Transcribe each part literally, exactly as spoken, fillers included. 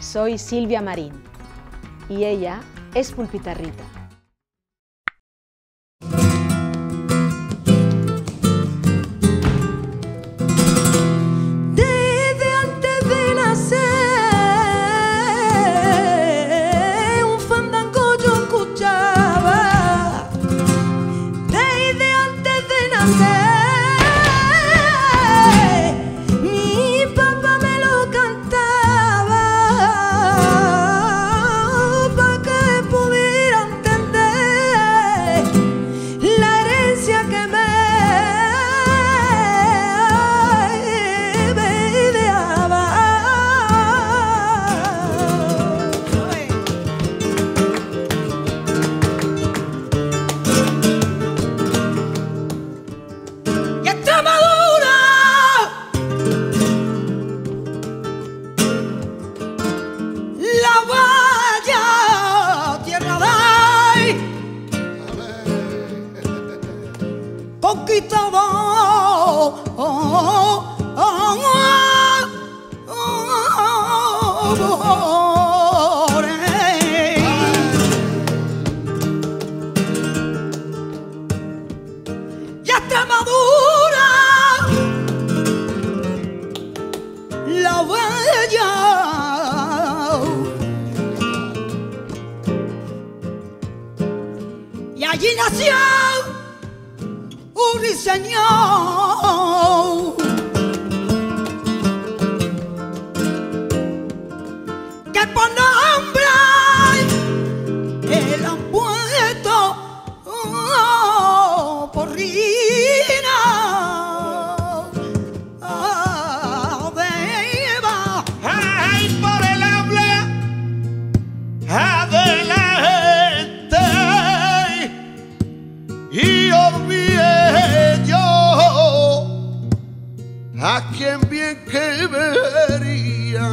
Soy Silvia Marín y ella es Pulpita Rita. Allí nació un ruiseñor que por nombre él han puesto oh, Porrina. Oh, beba. Ay, por el habla de la gente y olvidé yo a quien bien que vería.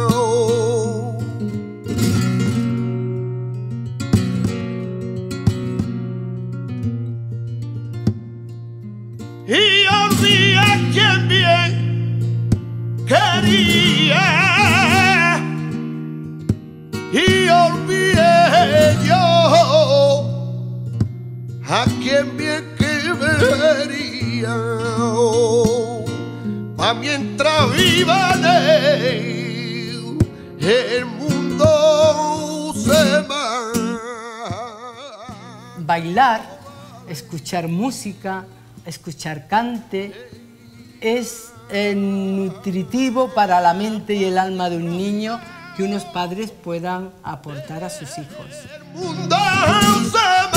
Y olvidé a quien bien quería. Y olvidé yo a quien bien que vería. Pa' mientras viva el mundo se va. Bailar, escuchar música, escuchar cante, es eh, nutritivo para la mente y el alma de un niño que unos padres puedan aportar a sus hijos. El mundo se